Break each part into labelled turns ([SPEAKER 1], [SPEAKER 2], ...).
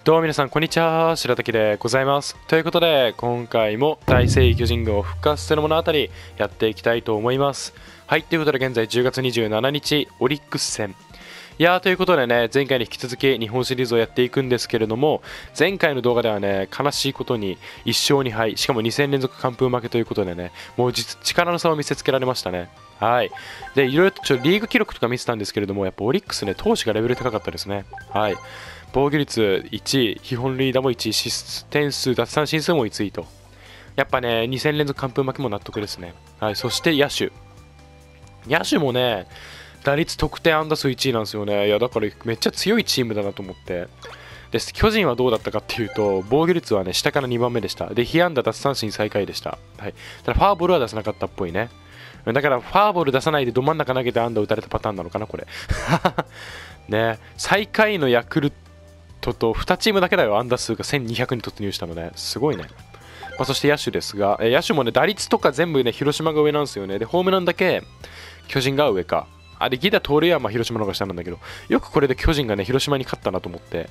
[SPEAKER 1] どうも皆さんこんにちは、白滝でございます。ということで今回も大聖巨人軍を復活する物語やっていきたいと思います。はい、ということで現在10月27日オリックス戦、ということでね、前回に引き続き日本シリーズをやっていくんですけれども、前回の動画ではね、悲しいことに1勝2敗、しかも2戦連続完封負けということでね、もう力の差を見せつけられましたね。はい。で、いろいろとリーグ記録とか見てたんですけれども、やっぱオリックスね、投手がレベル高かったですね。はい。防御率1位、被本塁打も1位、失点数、奪三振数も1位と。やっぱね、2戦連続完封負けも納得ですね。はい。そして野手。野手もね、打率得点安打数1位なんですよね。いやだからめっちゃ強いチームだなと思ってです。巨人はどうだったかっていうと、防御率はね下から2番目でした。で被安打奪三振最下位でした。はい、ただファーボールは出さなかったっぽいね。だからファーボール出さないでど真ん中投げて安打打たれたパターンなのかなこれね。最下位のヤクルトと2チームだけだよ、安打数が1200に突入したのね。すごいね。そして野手ですが、野手もね打率とか全部ね広島が上なんですよね。でホームランだけ巨人が上か。でギター盗塁は広島の方が下なんだけど、よくこれで巨人がね広島に勝ったなと思って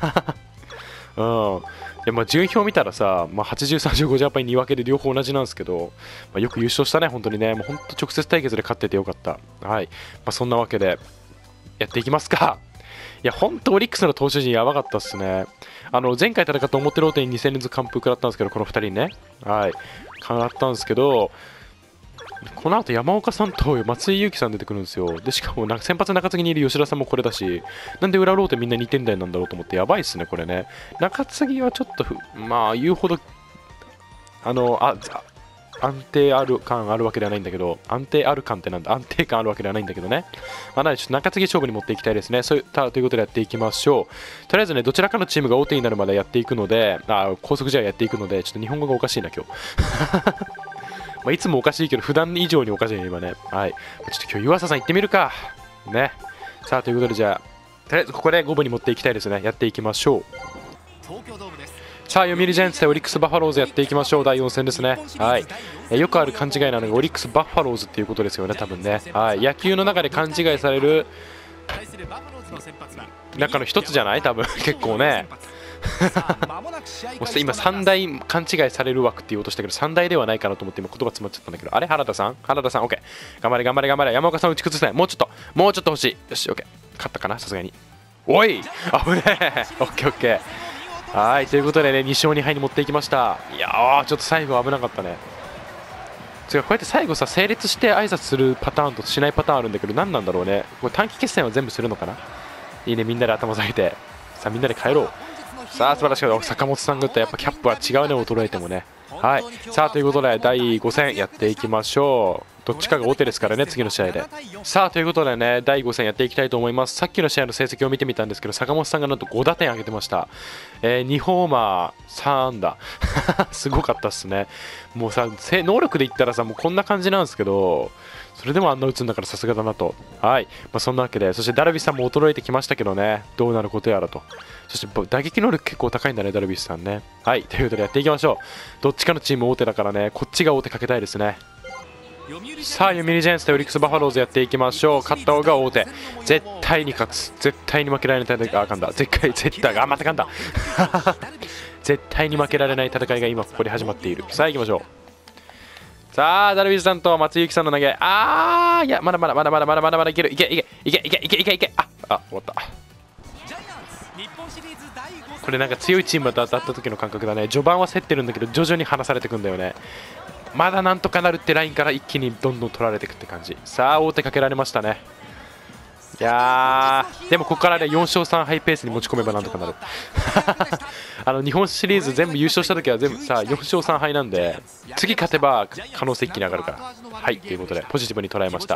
[SPEAKER 1] で、順位表見たらさ、80、35ジャパンに2分けで両方同じなんですけど、よく優勝したね、本当にね。もう本当直接対決で勝っててよかった。はい。そんなわけでやっていきますか。いや本当オリックスの投手陣やばかったっすね。前回戦った表ローテに2戦連続完封食らったんですけど、この2人ね、はい食らったんですけど、この後山岡さんと松井裕樹さん出てくるんですよ。でしかもなんか先発中継ぎにいる吉田さんもこれだし、なんで裏ローテみんな2点台なんだろうと思って、やばいっすねこれね。中継ぎはちょっと言うほど安定ある感あるわけではないんだけど、安定ある感ってなんだ、安定感あるわけではないんだけどね。なのでちょっと中継ぎ勝負に持っていきたいですね。ということでやっていきましょう。とりあえずね、どちらかのチームが王手になるまでやっていくので、高速試合やっていくので、ちょっと日本語がおかしいな今日いつもおかしいけど普段以上におかしいね今ね。はい、ちょっと今日湯浅さん行ってみるかね。さあということで、じゃあとりあえずここで5分に持っていきたいですね。やっていきましょう。さあ読売ジャイアンツ対オリックスバファローズやっていきましょう。第4戦ですね。はい、よくある勘違いなのがオリックスバファローズっていうことですよね多分ね。はい、野球の中で勘違いされる中の一つじゃない多分結構ね今3大勘違いされる枠って言おうとしたけど3大ではないかなと思って今言葉詰まっちゃったんだけど、あれ原田さん OK、 頑張れ頑張れ頑張れ。山岡さん打ち崩せない。もうちょっと欲しい。よし OK、 勝ったかなさすがに。おい危ねえOK。 はい、ということでね2勝2敗に持っていきました。いやーちょっと最後危なかったね。こうやって最後さ整列して挨拶するパターンとしないパターンあるんだけど、何なんだろうね。これ短期決戦は全部するのかな。いいね、みんなで頭下げてさあみんなで帰ろう。さあ素晴らしい。坂本さんが打ったやっぱキャップは違うね、衰えてもね。はい、さあということで第5戦やっていきましょう。どっちかが王手ですからね次の試合で。さあということでね第5戦やっていきたいと思います。さっきの試合の成績を見てみたんですけど、坂本さんがなんと5打点挙げてました。2ホーマー3安打すごかったっすね。もうさ能力で言ったらさもうこんな感じなんですけど、それでもあんな打つんだからさすがだなと。はい、そんなわけで、そしてダルビッシュさんも衰えてきましたけどね、どうなることやらと。そして打撃能力結構高いんだねダルビッシュさんね。はい、ということでやっていきましょう。どっちかのチーム王手だからね、こっちが王手かけたいですね。さあ読売ジャイアンツとオリックスバファローズやっていきましょう。勝った方が王手。絶対に勝つ。絶対に負けられない戦い。あかんだ。絶対またかんだ絶対に負けられない戦いが今ここで始まっている。さあ行きましょう。さあダルビッシュさんと松井裕樹さんの投げ。いやまだいける。いけ終わった。これなんか強いチームと当たった時の感覚だね。序盤は競ってるんだけど徐々に離されてくんだよね。まだなんとかなるってラインから一気にどんどん取られていくって感じ。さあ王手かけられましたね。いやーでもここからね4勝3敗ペースに持ち込めばなんとかなる日本シリーズ全部優勝した時は全部さ4勝3敗なんで、次勝てば可能性一気に上がるから。はい、ということでポジティブに捉えました。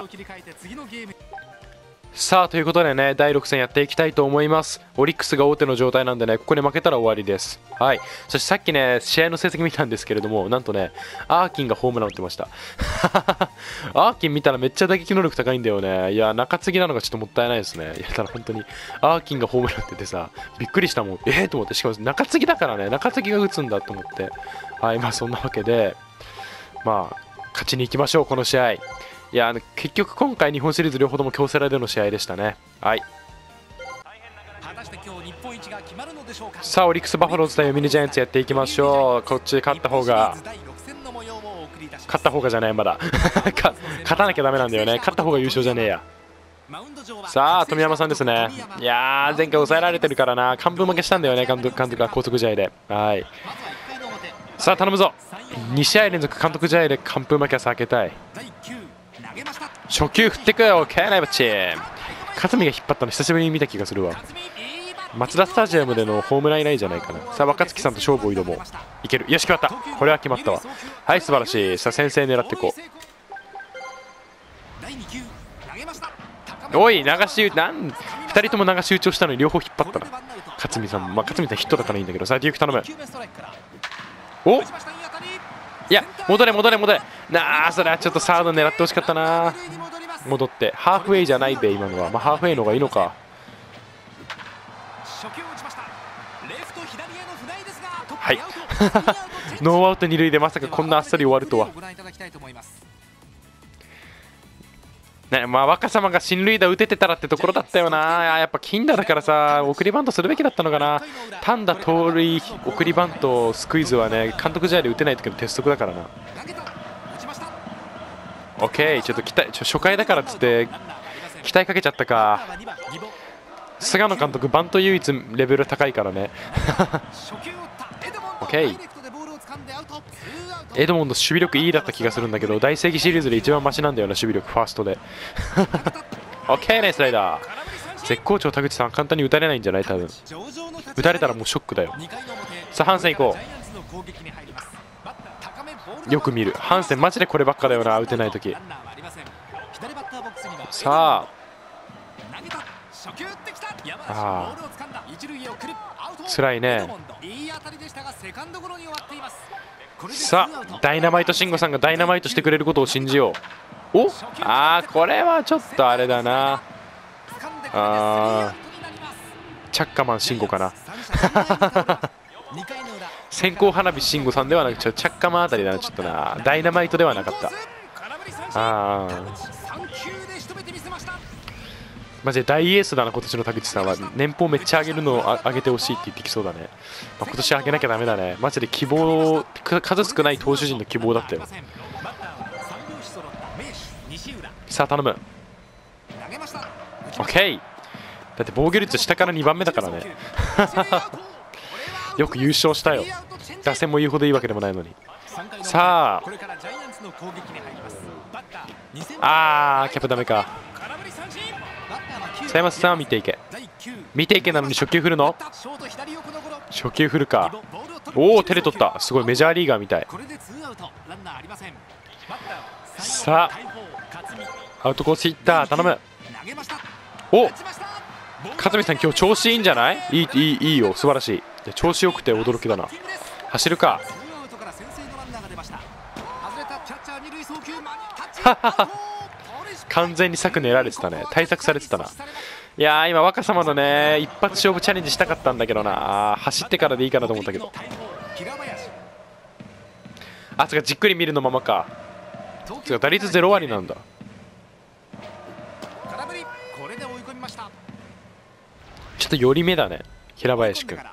[SPEAKER 1] さあということでね第6戦やっていきたいと思います。オリックスが王手の状態なんでね、ここで負けたら終わりです。はい、そしてさっきね試合の成績見たんですけれども、なんとねアーキンがホームラン打ってましたアーキン見たらめっちゃ打撃能力高いんだよね。いや中継ぎなのがちょっともったいないですね。いやただ本当にアーキンがホームラン打っててさびっくりしたもん。と思って、しかも中継ぎだからね、中継ぎが打つんだと思って。はい、そんなわけで勝ちに行きましょうこの試合。いや結局今回日本シリーズ両方とも京セラでの試合でしたね。はい、 さあオリックスバファローズ対読売ジャイアンツやっていきましょう。こっちで勝った方がじゃない、まだ勝たなきゃダメなんだよね。勝った方が優勝じゃねえや。さあ富山さんですね。いやー前回抑えられてるからな、完封負けしたんだよね、監督が高速試合で。はい、さあ頼むぞ。2試合連続監督試合で完封負けは避けたい。初球振ってくよ。 OK ナイバッチ。勝見が引っ張ったの久しぶりに見た気がするわ。松田スタジアムでのホームラン以来じゃないかな。さあ若月さんと勝負を挑もう。いける。よし決まった。これは決まったわ。はい素晴らしい。さあ先制狙っていこう。おい流し2人とも流し打ちをしたのに両方引っ張ったな勝見さん。まあ勝見さんヒットだからいいんだけど。さあデューク頼む。おいや戻れなあ、それはちょっとサード狙ってほしかったな。戻ってハーフウェイじゃないべ今のは。まあハーフウェイの方がいいのか。はいノーアウト2塁でまさかこんなあっさり終わるとはね。まあ若様が進塁打打ててたらってところだったよな。やっぱ金打だからさ送りバントするべきだったのかな。単打盗塁送りバントスクイズはね監督試合で打てない時の鉄則だからな。オッケー、ちょっと初回だからっつって期待かけちゃったか。菅野監督バント唯一レベル高いからねオッケー。エドモンド守備力いいだった気がするんだけど大正義シリーズで一番マシなんだよな守備力ファーストでオッケーねスライダー。絶好調田口さん簡単に打たれないんじゃない。多分打たれたらもうショックだよ。さあハンセン行こう。よく見るハンセンマジでこればっかだよな打てない時。さあ辛いね。さあダイナマイト慎吾さんがダイナマイトしてくれることを信じよう。おこれはちょっとあれだな。チャッカマン慎吾かな線香花火慎吾さんではなくチャッカマンあたりだな。ちょっとなダイナマイトではなかった。マジで大エースだな今年の田口さんは。年俸めっちゃ上げるのを上げてほしいって言ってきそうだね。まあ、今年上げなきゃダメだね。マジで希望数少ない投手陣の希望だったよ。さあ頼む。 OK。 だって防御率下から2番目だからねよく優勝したよ。打線も言うほどいいわけでもないのに。さあキャップダメか。佐山さん見ていけなのに初球振るの。初球振るか。おお手で取った。すごいメジャーリーガーみたい。さあアウトコースヒッター頼む。お勝見さん今日調子いいんじゃない。いいよ素晴らしい。調子よくて驚きだな。走るか完全に策練られてたね。対策されてたな。いやー今若様のね一発勝負チャレンジしたかったんだけどな。走ってからでいいかなと思ったけど。つかじっくり見るのままか。つか打率0割なんだ。ちょっと寄り目だね平林君。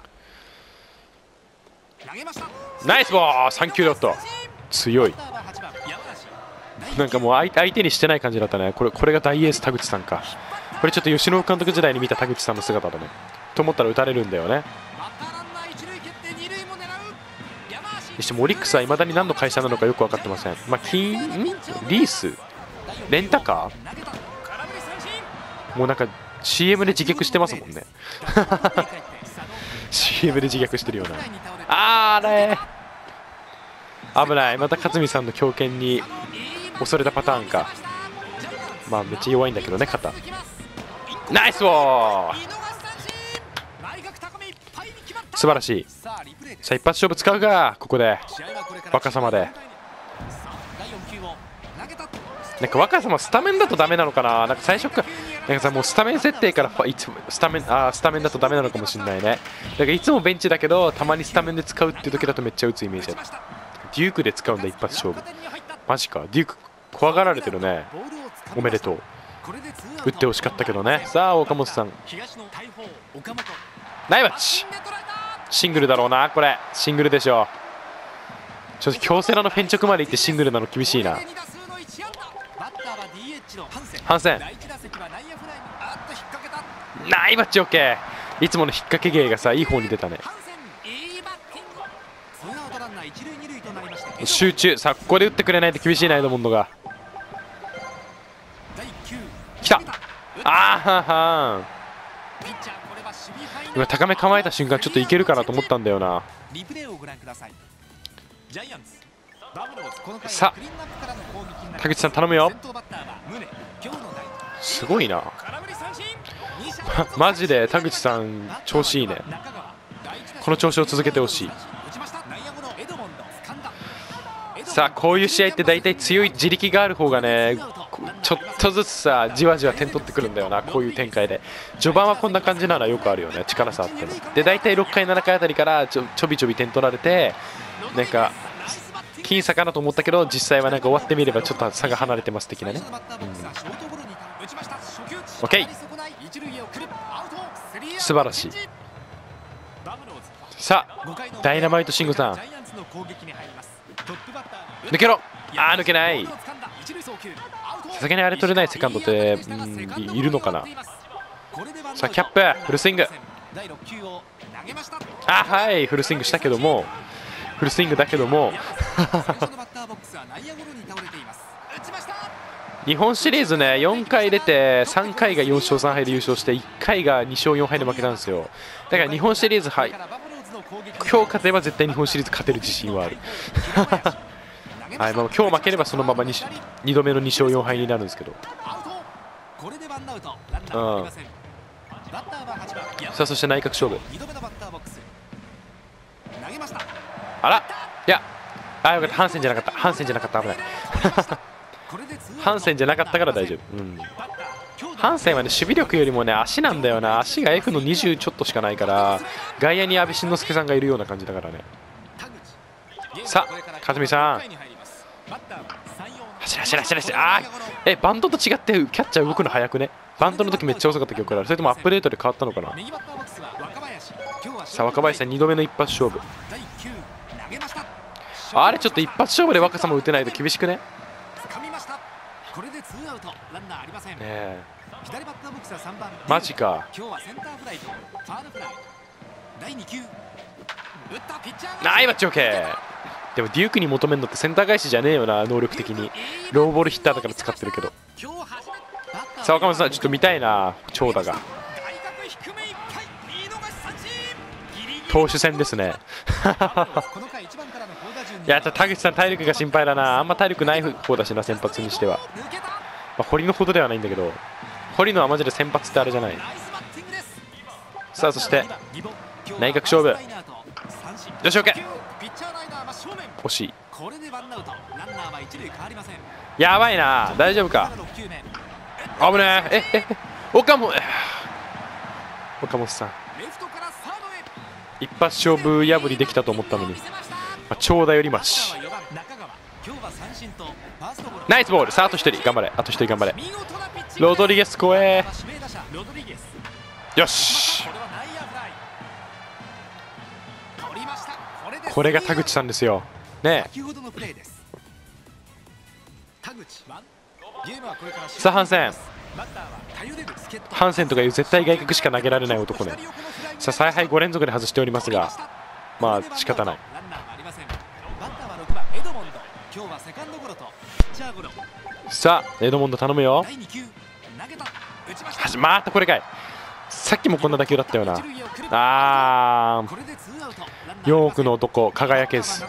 [SPEAKER 1] ナイスボール3球だった。強い。なんかもう相手にしてない感じだったね。これが大エース田口さんか。これちょっと吉野監督時代に見た田口さんの姿だね。と思ったら打たれるんだよね。にしてもオリックスはいまだに何の会社なのかよく分かってません。まあリースレンタカーもうなんか CM で自虐してますもんねCM で自虐してるような。あれ危ない。また勝見さんの強肩に恐れたパターンか。まあめっちゃ弱いんだけどね肩。ナイスボール素晴らしい。さあ一発勝負使うかここで若様で。なんか若様スタメンだとダメなのかな。なんか最初からなんかさもうスタメン設定からいつもスタメンだとダメなのかもしれないね。だからいつもベンチだけどたまにスタメンで使うっていう時だとめっちゃ打つイメージだ。デュークで使うんだ一発勝負。マジかデューク怖がられてるね。おめでとう。打ってほしかったけどね。さあ岡本さんナイバッチシングルだろうな。これシングルでしょ。ちょっと京セラのフェンチョクまで行ってシングルなの厳しいな。ハンセンナイバッチ OK。 いつもの引っ掛け芸がさいい方に出たね。集中。さあここで打ってくれないと厳しいな。エドモンドが来た。あーははん。今高め構えた瞬間ちょっといけるかなと思ったんだよな。さあ田口さん頼むよ。すごいなマジで田口さん調子いいね。この調子を続けてほしい。さあこういう試合って大体強い自力がある方がねちょっとずつさじわじわ点取ってくるんだよな。こういう展開で序盤はこんな感じならよくあるよね。力差あってもで大体6回7回あたりからちょびちょび点取られてなんか僅差かなと思ったけど実際はなんか終わってみればちょっと差が離れてます的なね。OK 素晴らしい。さあダイナマイト慎吾さん抜けろ。あー抜けない。さすがにあれ取れないセカンドっているのかな。さあキャップフルスイング。あはいフルスイングしたけどもフルスイングだけども日本シリーズね4回出て3回が4勝3敗で優勝して1回が2勝4敗で負けたんですよ。だから日本シリーズ今日勝てば絶対日本シリーズ勝てる自信はあるはい、まあ、今日負ければそのまま 2度目の2勝4敗になるんですけど、さあそして内角勝負。あらいやあよかった。ハンセンじゃなかった。ハンセンじゃなかった。危ないハンセンじゃなかったから大丈夫。ハンセンはね守備力よりもね足なんだよな。足が F の20ちょっとしかないから外野に阿部慎之助さんがいるような感じだからね。さあ和美さん走れ走れ走れ走れ。あーバントと違ってキャッチャー動くの速くね。バントの時めっちゃ遅かった記憶がある。それともアップデートで変わったのかな。さあ若林さん2度目の一発勝負。あれちょっと一発勝負で若さも打てないと厳しくね。マジか。ナイバッチ OK。でもデュークに求めるのってセンター返しじゃねえよな。能力的にローボールヒッターだから使ってるけど。さあ岡本さんちょっと見たいな長打が。投手戦ですねいや田口さん体力が心配だな。あんま体力ない方だしな先発にしては。まあ、堀のほどではないんだけど堀のはマジで先発ってあれじゃない。さあそして内角勝負。よし OK。 惜しい。やばいな。大丈夫か。危ねえ。岡本さん一発勝負破りできたと思ったのに、まあ、長打よりマシ。ナイスボール。さああと1人頑張れ。あと1人頑張れ。ロドリゲス怖え。よしこれが田口さんですよねえ。さあハンセンとかいう絶対外角しか投げられない男ね。さあ采配5連続で外しておりますがまあ仕方ない。さあエドモンド頼むよ。またこれかい。さっきもこんな打球だったよな。4億の男輝けず。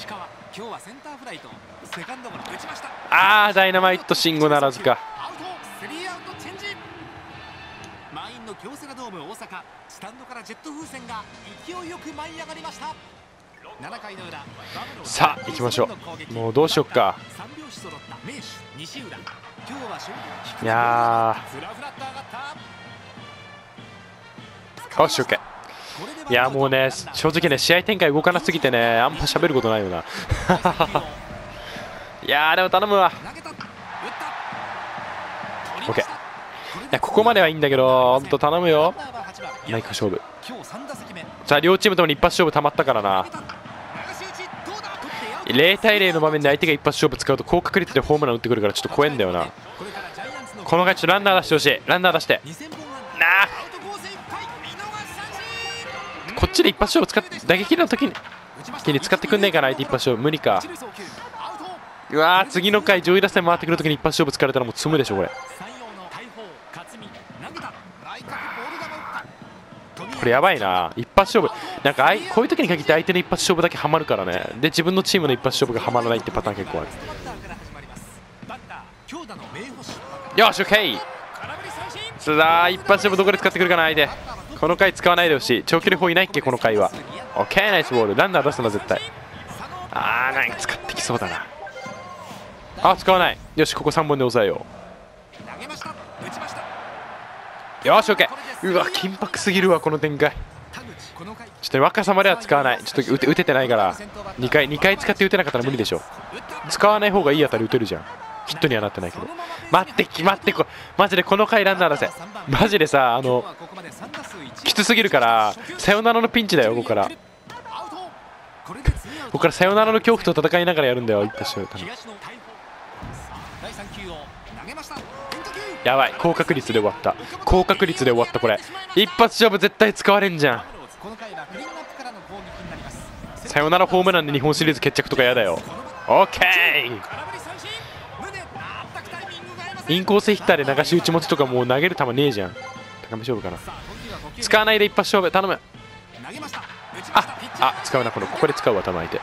[SPEAKER 1] ダイナマイト慎吾ならずか。京セラドーム大阪スタンドからジェット風船が勢いよく舞い上がりました。7回の裏さあ行きましょう。もうどうしよっか。いやーよし OK。 いやもうね正直ね試合展開動かなすぎてねあんま喋ることないよないやーでも頼むわ。 OK。いやここまではいいんだけど本当頼むよ。内角勝負さあ両チームともに一発勝負たまったからな。0対0の場面で相手が一発勝負使うと高確率でホームラン打ってくるからちょっと怖いんだよな。この回ちょっとランナー出してほしい。ランナー出してこっちで一発勝負使って打撃の時に使ってくんねえかな。相手一発勝負無理か。うわー次の回上位打線回ってくるときに一発勝負疲れたらもう積むでしょこれ。これやばいな。一発勝負なんかこういう時に限って相手の一発勝負だけハマるからね。で自分のチームの一発勝負がハマらないってパターン結構ある。よし OK。 さあ一発勝負どこで使ってくるかな相手。この回使わないでほしい。長距離砲いないっけこの回は。 OK ナイスボール。ランナー出すの絶対。なんか使ってきそうだな。使わない。よしここ3本で抑えよう。よし OK。 うわ緊迫すぎるわこの展開。ちょっと若さまでは使わない。ちょっと打ててないから2回使って打てなかったら無理でしょ。使わない方がいい当たり打てるじゃん。ヒットにはなってないけど。待ってマジでこの回ランナー出せ。マジでさきつすぎるからサヨナラのピンチだよ。ここからサヨナラの恐怖と戦いながらやるんだよ一発勝負。やばい高確率で終わった。これ一発勝負絶対使われんじゃん。サヨナラホームランで日本シリーズ決着とかやだよ。 OK。 インコースヒッターで流し打ち持ちとかもう投げる球ねえじゃん。高め勝負かな。使わないで一発勝負頼む。使うな。ここで使うわ多分相手。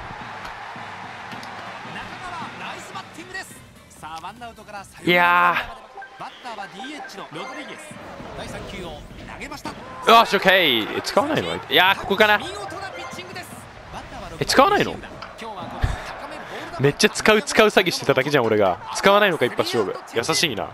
[SPEAKER 1] いやよし OK。 使わないの。いやここかな。使わないの。めっちゃ使う詐欺してただけじゃん俺が。使わないのか一発勝負。優しいな。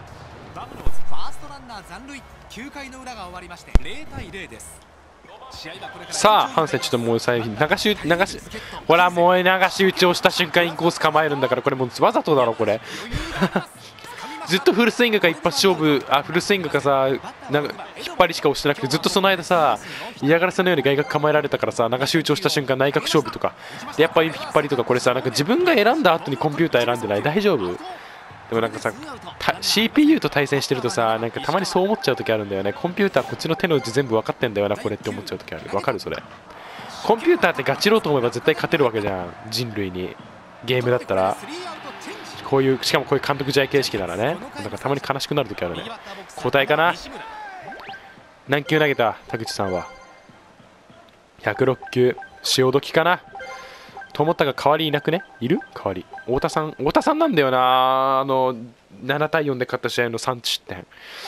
[SPEAKER 1] さあハンセンちょっともう最後ほらもう流し打ちをした瞬間インコース構えるんだからこれもうわざとだろこれずっとフルスイングか一発勝負フルスイングかさなんか引っ張りしか押してなくてずっとその間さ嫌がらせのように外角構えられたからさ流し打ちをした瞬間内角勝負とかでやっぱり引っ張りとかこれさなんか自分が選んだ後にコンピューター選んでない大丈夫。でもなんかさCPU と対戦してるとさなんかたまにそう思っちゃう時あるんだよね。コンピューターこっちの手の内全部分かってんだよなこれって思っちゃう時ある。分かるそれ。コンピューターってガチろうと思えば絶対勝てるわけじゃん人類に。ゲームだったらこういうしかもこういう監督試合形式ならねなんかたまに悲しくなる時あるね。交代かな。何球投げた田口さんは。106球潮時かなと思ったが代わりいなくね。いる代わり太田さんなんだよな。7対4で勝った試合の3失点。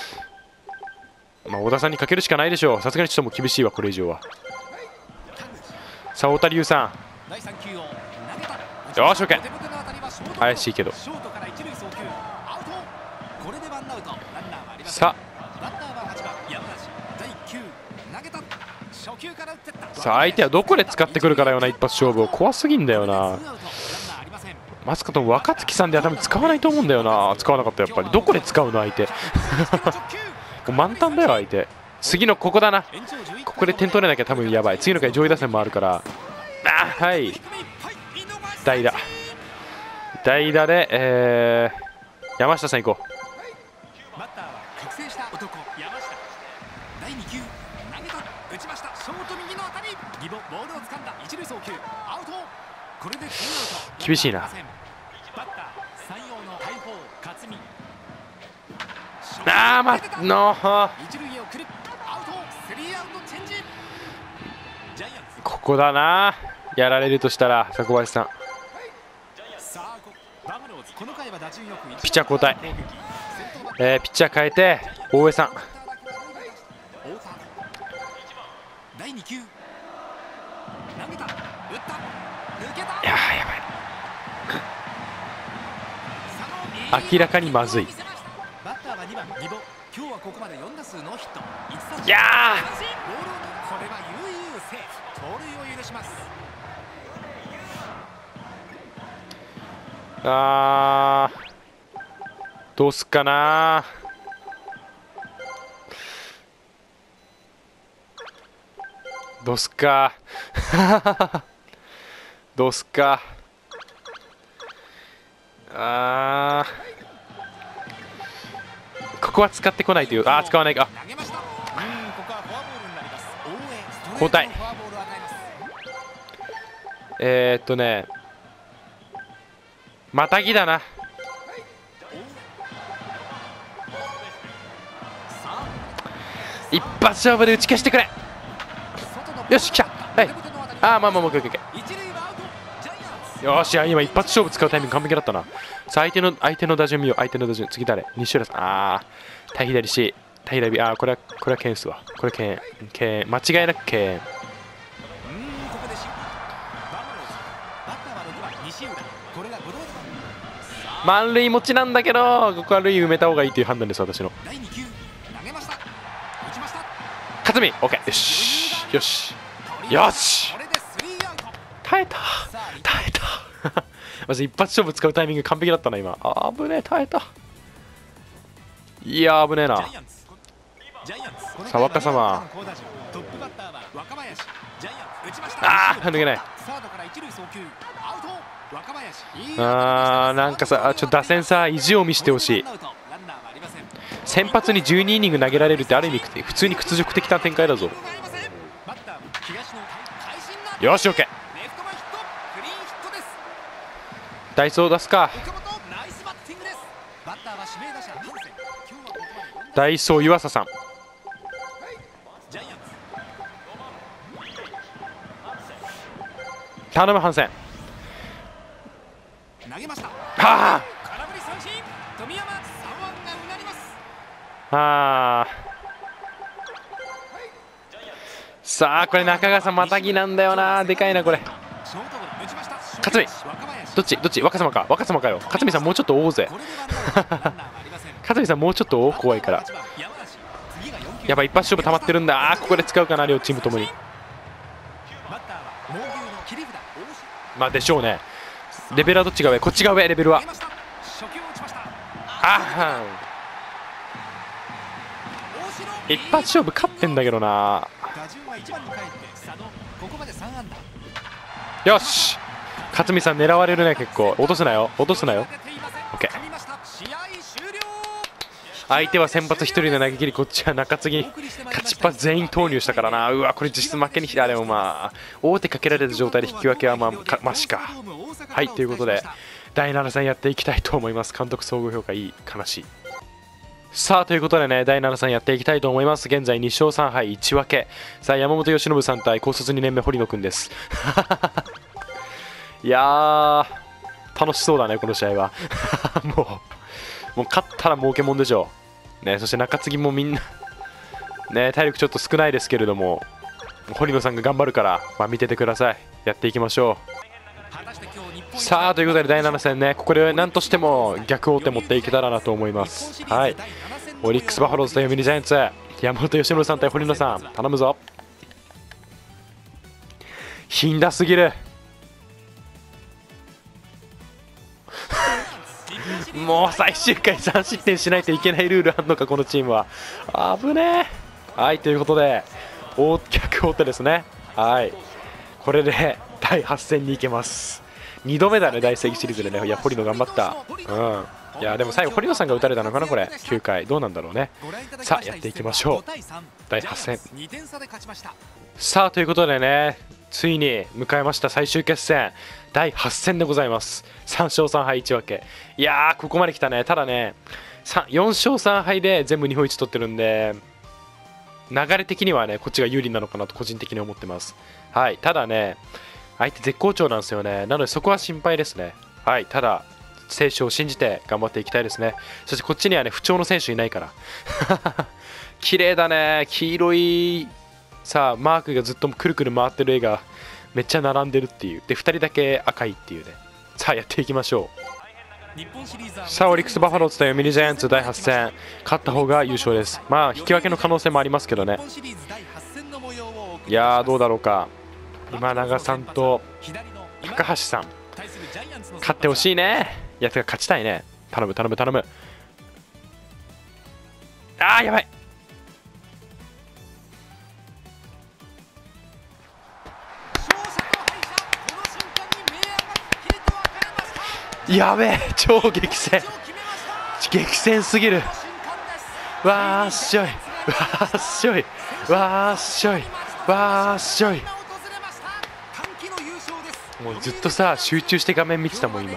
[SPEAKER 1] 太田さんにかけるしかないでしょう。さすがにちょっともう厳しいわこれ以上は。さあ太田龍さんよし OK。 怪しいけどさあ相手はどこで使ってくるからよな一発勝負を。怖すぎんだよな。まさかとも若月さんでは多分使わないと思うんだよな。使わなかったやっぱり。どこで使うの相手もう満タンだよ相手。次のここだな。ここで点取れなきゃ多分やばい。次の回上位打線もあるからはい代打で山下さん行こう。厳しいな。ここだな。やられるとしたら小林さん。ピッチャー交代。ピッチャー変えて大江さん。いやーやばい。明らかにまずい。いやどうすっかな。 どうすっかどうすっか。ここは使ってこないという。使わないか。交代。またぎだな。一発勝負で打ち消してくれ。よし、来た。はい。まあもうオッケーオッケー。よし、今一発勝負使うタイミング完璧だったな。さあ、相手の打順見よう。相手の打順、次誰？西浦さん。対左 C、対左 B。これはケンスわ。これケン、間違いなくケン。満塁持ちなんだけど、ここは塁埋めた方がいいという判断です、私の。勝見、オッケー。よしよしよし、耐えたまず一発勝負使うタイミング完璧だったな今。危ねえ、耐えた。いや危ねえな。さあ若様、抜けない。なんかさ、ちょっと打線さ、意地を見せてほしい。先発に12イニング投げられるってある意味普通に屈辱的な展開だぞ。よし、 OK。 ダイソー出すか。ダイソー湯浅さん。頼むハンセン。さあこれ中川さんまたぎなんだよな。でかいなこれ。勝見、どっち若様かよ。勝見さんもうちょっと追おうぜ勝見さんもうちょっと追おう。怖いから。やばい、一発勝負溜まってるんだ。ここで使うかな、両チームともに。まあでしょうね。レベルはどっちが上？こっちが上、レベルは。一発勝負勝ってんだけどな。よし、勝見さん狙われるね。結構落とすなよ。OK。相手は先発1人で投げ切り、こっちは中継ぎ勝ちっぱ全員投入したからな。これ実質負けにして、でも大手かけられた状態で引き分けはマシか。はい、ということで第7戦やっていきたいと思います。監督総合評価いい、悲しい。さあということでね、第7戦やっていきたいと思います。現在2勝3敗1分け。さあ山本由伸さん対高卒2年目堀野くんですいやー楽しそうだねこの試合はもう勝ったら儲けもんでしょうね。そして中継ぎもみんなね、体力ちょっと少ないですけれども、堀野さんが頑張るから、見ててください。やっていきましょう。さあということで第7戦ね、ここで何としても逆王手持っていけたらなと思います。はい、オリックスバファローズ対読売ジャイアンツ、山本由伸さん対堀野さん、頼むぞ。頻打すぎるもう最終回3失点しないといけないルールあんのかこのチームは。危ねえ。はい、ということで逆王手ですね。はい、これで第8戦に行けます。2度目だね、大正義シリーズでね。いや堀野頑張った。いやでも最後堀野さんが打たれたのかなこれ。9回どうなんだろうね。さあやっていきましょう。第8戦。さあということでね、ついに迎えました最終決戦第8戦でございます。3勝3敗1分け。いやーここまで来たね。ただね4勝3敗で全部日本一取ってるんで、流れ的にはねこっちが有利なのかなと個人的に思ってます。はい、ただね相手絶好調なんですよね。なのでそこは心配ですね。はい、ただ選手を信じて頑張っていきたいですね。そしてこっちにはね不調の選手いないから綺麗だね、黄色いさあマークがずっとくるくる回ってる絵がめっちゃ並んでるっていう。で2人だけ赤いっていうね。さあやっていきましょう。さあオリックスバファローズと読売ジャイアンツ第8戦、勝った方が優勝です。引き分けの可能性もありますけどね。いやーどうだろうか。今永さんと高橋さん勝ってほしいね。いやてか勝ちたいね。頼む。やばい。 やべえ、超激戦、激戦すぎる。わーっしょい、わーっしょい、わーっしょい、わーっしょい。もうずっとさ、集中して画面見てたもん今。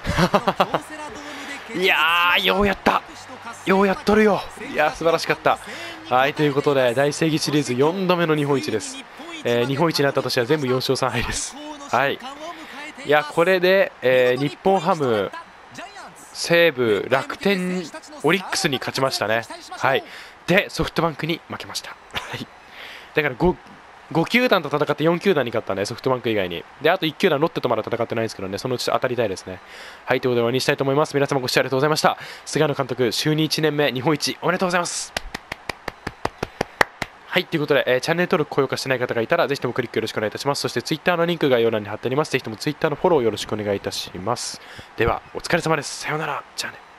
[SPEAKER 1] いやー、ようやった、ようやっとるよ。いやー、素晴らしかった。はい、ということで大正義シリーズ4度目の日本一です。日本一になった年は全部4勝3敗です。はい、いや、これで、日本ハム、西武、楽天、オリックスに勝ちましたね。はい、でソフトバンクに負けました。はい、だから 5球団と戦って4球団に勝ったね、ソフトバンク以外に。で、あと1球団、ロッテとまだ戦ってないんですけどね、そのうち当たりたいですね。はい、ということで終わりにしたいと思います。皆様ご視聴ありがとうございました。菅野監督、就任1年目、日本一、おめでとうございます。はい、ということで、チャンネル登録、高評価してない方がいたら、ぜひともクリックよろしくお願いいたします。そして、ツイッターのリンク概要欄に貼ってあります。ぜひともツイッターのフォローよろしくお願いいたします。では、お疲れ様です。さようなら。じゃあね。